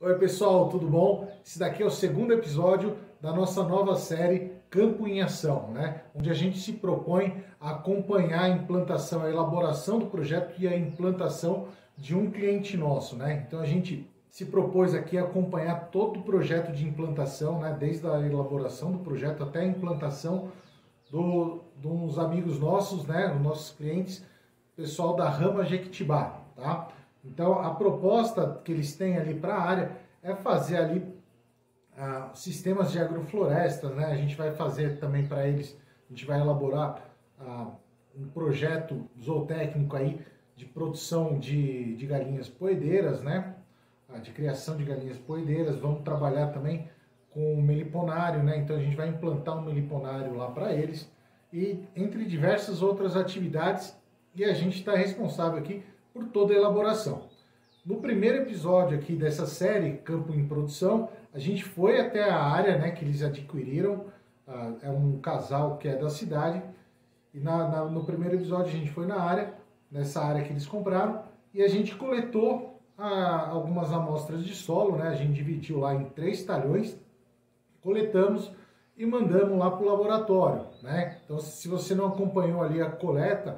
Oi pessoal, tudo bom? Esse daqui é o segundo episódio da nossa nova série Campo em Ação, né? Onde a gente se propõe a acompanhar a implantação, a elaboração do projeto e a implantação de um cliente nosso, né? Então a gente se propôs aqui a acompanhar todo o projeto de implantação, né? Desde a elaboração do projeto até a implantação de uns amigos nossos, né? Os nossos clientes, pessoal da Rama Jequitibá, tá? Então, a proposta que eles têm ali para a área é fazer ali sistemas de agroflorestas, né? A gente vai fazer também para eles, a gente vai elaborar um projeto zootécnico aí de produção de galinhas poedeiras, né? De criação de galinhas poedeiras. Vamos trabalhar também com o meliponário, né? Então, a gente vai implantar um meliponário lá para eles e entre diversas outras atividades, e a gente está responsável aqui por toda a elaboração. No primeiro episódio aqui dessa série, Campo em Produção, a gente foi até a área, né, que eles adquiriram, é um casal que é da cidade, e no primeiro episódio a gente foi na área, nessa área que eles compraram, e a gente coletou algumas amostras de solo, né, a gente dividiu lá em 3 talhões, coletamos e mandamos lá para o laboratório, né? Então, se você não acompanhou ali a coleta,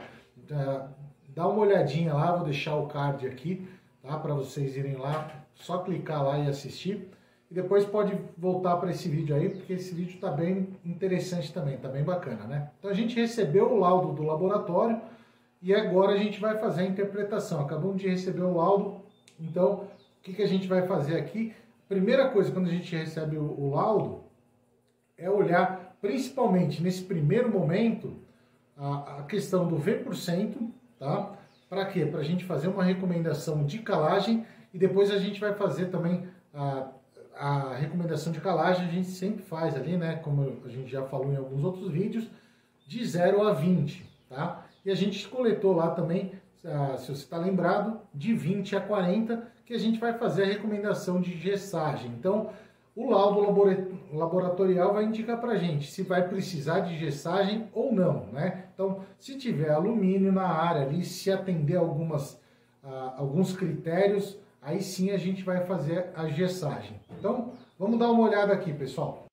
dá uma olhadinha lá, vou deixar o card aqui, tá? Para vocês irem lá, só clicar lá e assistir. E depois pode voltar para esse vídeo aí, porque esse vídeo está bem interessante também, está bem bacana, né? Então a gente recebeu o laudo do laboratório e agora a gente vai fazer a interpretação. Acabamos de receber o laudo, então o que a gente vai fazer aqui? Primeira coisa, quando a gente recebe o laudo, é olhar principalmente nesse primeiro momento a questão do V%, tá? Para quê? Para a gente fazer uma recomendação de calagem e depois a gente vai fazer também a recomendação de calagem, a gente sempre faz ali, né? Como a gente já falou em alguns outros vídeos, de 0 a 20, tá? E a gente coletou lá também, se você está lembrado, de 20 a 40, que a gente vai fazer a recomendação de gessagem. Então, o laudo laboratorial vai indicar para a gente se vai precisar de gessagem ou não, né? Então, se tiver alumínio na área ali, se atender alguns critérios, aí sim a gente vai fazer a gessagem. Então, vamos dar uma olhada aqui, pessoal.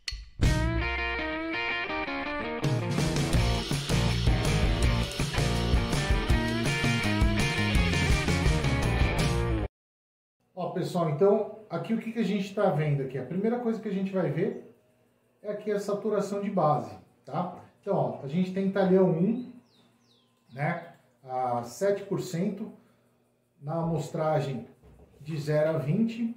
Ó, pessoal, então, aqui o que a gente está vendo aqui? A primeira coisa que a gente vai ver é aqui a saturação de base, tá? Então, ó, a gente tem talhão 1, né, a 7% na amostragem de 0 a 20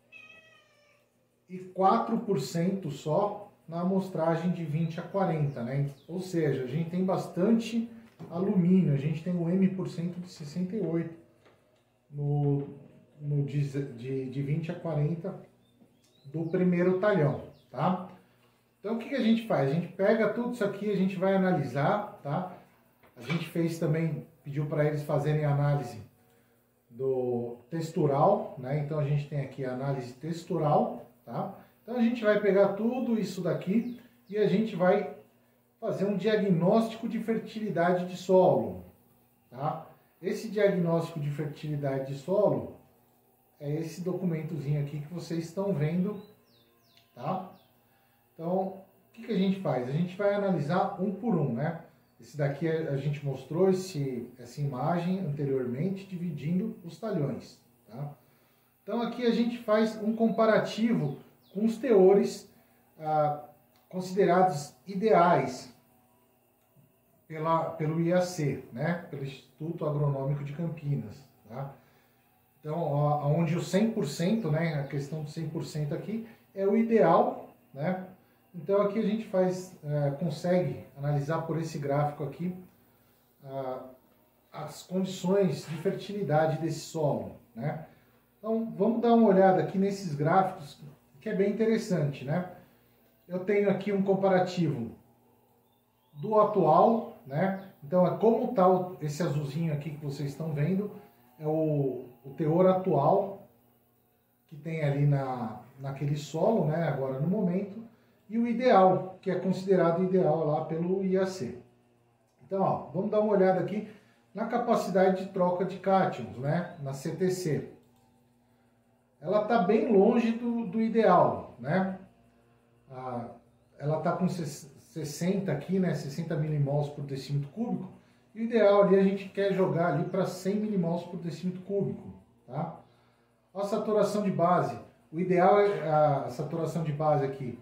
e 4% só na amostragem de 20 a 40, né? Ou seja, a gente tem bastante alumínio, a gente tem o M% de 68 de 20 a 40 do primeiro talhão, tá? Então, o que a gente faz? A gente pega tudo isso aqui, a gente vai analisar, tá? A gente fez também, pediu para eles fazerem análise do textural, né? Então, a gente tem aqui a análise textural, tá? Então, a gente vai pegar tudo isso daqui e a gente vai fazer um diagnóstico de fertilidade de solo, tá? Esse diagnóstico de fertilidade de solo é esse documentozinho aqui que vocês estão vendo, tá? Então, o que a gente faz? A gente vai analisar um por um, né? Esse daqui a gente mostrou essa imagem anteriormente, dividindo os talhões, tá? Então, aqui a gente faz um comparativo com os teores considerados ideais pelo IAC, né? Pelo Instituto Agronômico de Campinas, tá? Então, onde o 100%, né? A questão do 100% aqui é o ideal, né? Então aqui a gente consegue analisar por esse gráfico aqui as condições de fertilidade desse solo, né? Então vamos dar uma olhada aqui nesses gráficos, que é bem interessante, né? Eu tenho aqui um comparativo do atual, né? Então é como está esse azulzinho aqui que vocês estão vendo, é o teor atual que tem ali naquele solo, né? Agora no momento. E o ideal, que é considerado ideal lá pelo IAC. Então, ó, vamos dar uma olhada aqui na capacidade de troca de cátions, né, na CTC. ela está bem longe do ideal, né? Ela está com 60 aqui, né? 60 milimols por decímetro cúbico. E o ideal ali a gente quer jogar ali para 100 milimols por decímetro cúbico, tá? A saturação de base, o ideal é a saturação de base aqui.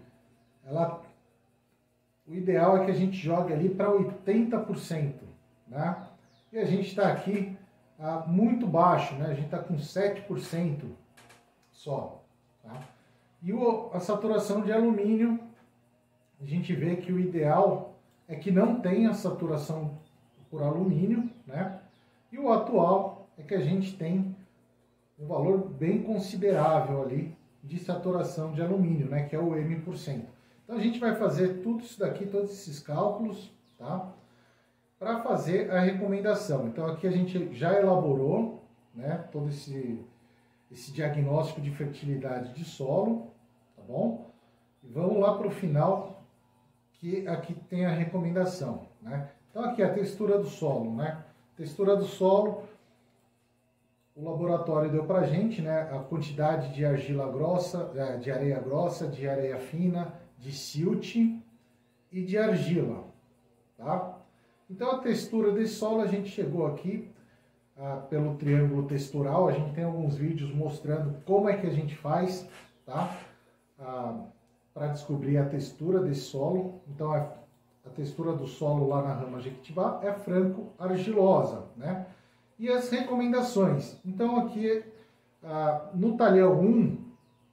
O ideal é que a gente jogue ali para 80%, né? E a gente está aqui muito baixo, né? A gente está com 7% só, tá? E a saturação de alumínio, a gente vê que o ideal é que não tenha saturação por alumínio, né? E o atual é que a gente tem um valor bem considerável ali de saturação de alumínio, né? Que é o M%. Então a gente vai fazer tudo isso daqui, todos esses cálculos, tá? Para fazer a recomendação. Então aqui a gente já elaborou, né? Todo esse diagnóstico de fertilidade de solo, tá bom? E vamos lá para o final, que aqui tem a recomendação, né? Então aqui a textura do solo, né? Textura do solo, o laboratório deu para a gente, né? A quantidade de argila grossa, de areia grossa, de areia fina, de silt e de argila, tá? Então a textura desse solo a gente chegou aqui pelo triângulo textural. A gente tem alguns vídeos mostrando como é que a gente faz, tá? Para descobrir a textura desse solo. Então a textura do solo lá na rama Jequitibá é franco-argilosa, né? E as recomendações. Então aqui no talhão 1,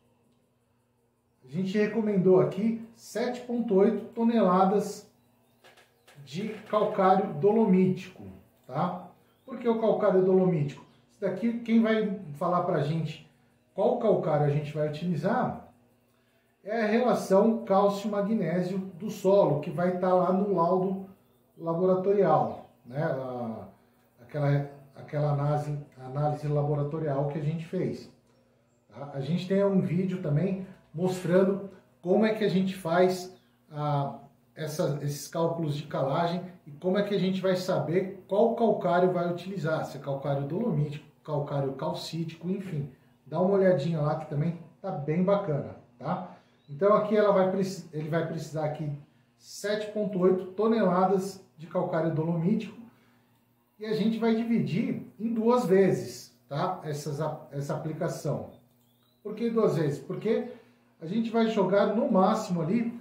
a gente recomendou aqui 7,8 toneladas de calcário dolomítico, tá? Por que o calcário dolomítico? Isso daqui, quem vai falar para a gente qual calcário a gente vai utilizar é a relação cálcio-magnésio do solo, que vai estar lá no laudo laboratorial, né? Aquela análise laboratorial que a gente fez. Tá? A gente tem um vídeo também mostrando como é que a gente faz esses cálculos de calagem e como é que a gente vai saber qual calcário vai utilizar, se é calcário dolomítico, calcário calcítico, enfim. Dá uma olhadinha lá que também tá bem bacana, tá? Então aqui ele vai precisar aqui 7,8 toneladas de calcário dolomítico e a gente vai dividir em 2 vezes, tá? Essa aplicação. Por que 2 vezes? Porque a gente vai jogar no máximo ali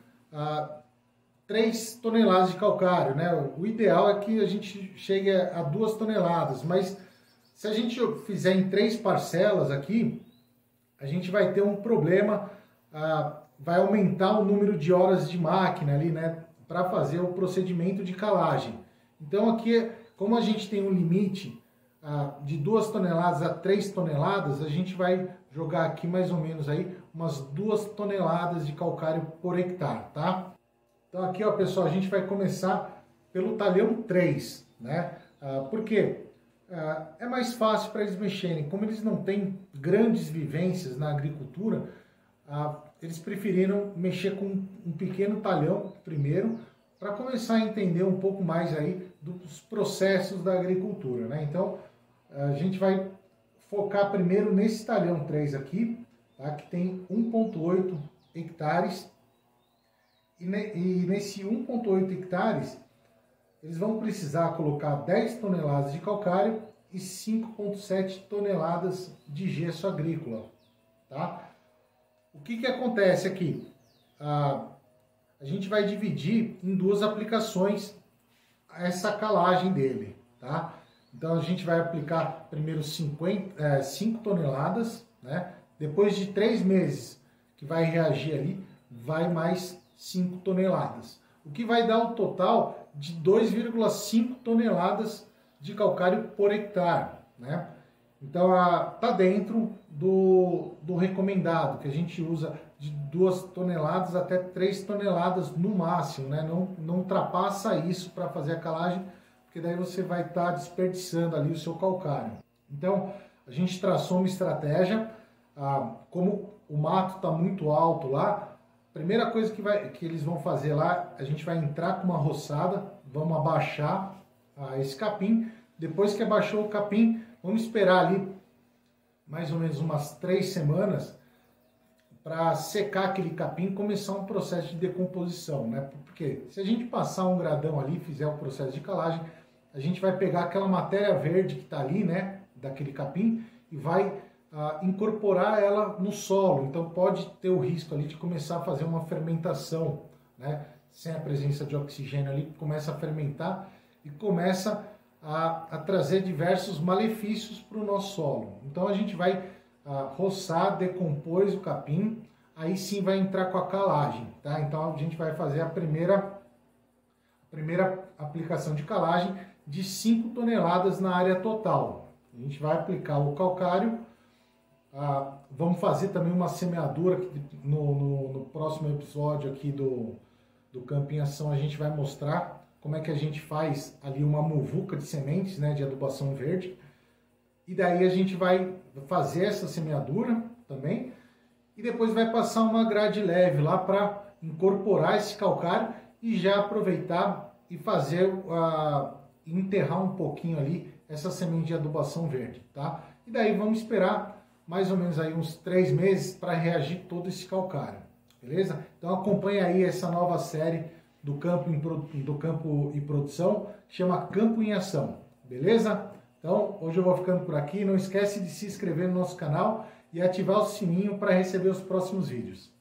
3 toneladas de calcário, né? O ideal é que a gente chegue a 2 toneladas, mas se a gente fizer em 3 parcelas aqui, a gente vai ter um problema, vai aumentar o número de horas de máquina ali, né? Para fazer o procedimento de calagem. Então aqui, como a gente tem um limite de 2 toneladas a 3 toneladas, a gente vai jogar aqui mais ou menos aí umas 2 toneladas de calcário por hectare, tá? Então aqui, ó, pessoal, a gente vai começar pelo talhão 3, né? Por quê? É mais fácil para eles mexerem. Como eles não têm grandes vivências na agricultura, eles preferiram mexer com um pequeno talhão primeiro, para começar a entender um pouco mais aí dos processos da agricultura, né? Então, a gente vai focar primeiro nesse talhão 3 aqui, tá? Que tem 1,8 hectares. E nesse 1,8 hectares, eles vão precisar colocar 10 toneladas de calcário e 5,7 toneladas de gesso agrícola, tá? O que acontece aqui? A gente vai dividir em 2 aplicações essa calagem dele, tá? Então a gente vai aplicar primeiro 5 toneladas, né? Depois de 3 meses que vai reagir ali, vai mais 5 toneladas. O que vai dar um total de 2,5 toneladas de calcário por hectare, né? Então está dentro do recomendado, que a gente usa de 2 toneladas até 3 toneladas no máximo, né? Não ultrapassa isso para fazer a calagem, porque daí você vai estar desperdiçando ali o seu calcário. Então a gente traçou uma estratégia, como o mato está muito alto lá, a primeira coisa que eles vão fazer lá, a gente vai entrar com uma roçada, vamos abaixar esse capim. Depois que abaixou o capim, vamos esperar ali mais ou menos umas 3 semanas para secar aquele capim e começar um processo de decomposição, né? Porque se a gente passar um gradão ali e fizer o processo de calagem, a gente vai pegar aquela matéria verde que está ali, né, daquele capim, e vai incorporar ela no solo. Então pode ter o risco ali de começar a fazer uma fermentação, né? Sem a presença de oxigênio ali, começa a fermentar e começa a trazer diversos malefícios para o nosso solo. Então a gente vai roçar, decompôs o capim, aí sim vai entrar com a calagem, tá? Então a gente vai fazer a primeira aplicação de calagem de 5 toneladas na área total. A gente vai aplicar o calcário, vamos fazer também uma semeadura, no próximo episódio aqui do Campo em Ação a gente vai mostrar como é que a gente faz ali uma muvuca de sementes, né, de adubação verde. E daí a gente vai fazer essa semeadura também e depois vai passar uma grade leve lá para incorporar esse calcário e já aproveitar e fazer, enterrar um pouquinho ali essa semente de adubação verde, tá? E daí vamos esperar mais ou menos aí uns 3 meses para reagir todo esse calcário, beleza? Então acompanha aí essa nova série do Campo e Produção, que chama Campo em Ação, beleza? Então, hoje eu vou ficando por aqui. Não esquece de se inscrever no nosso canal e ativar o sininho para receber os próximos vídeos.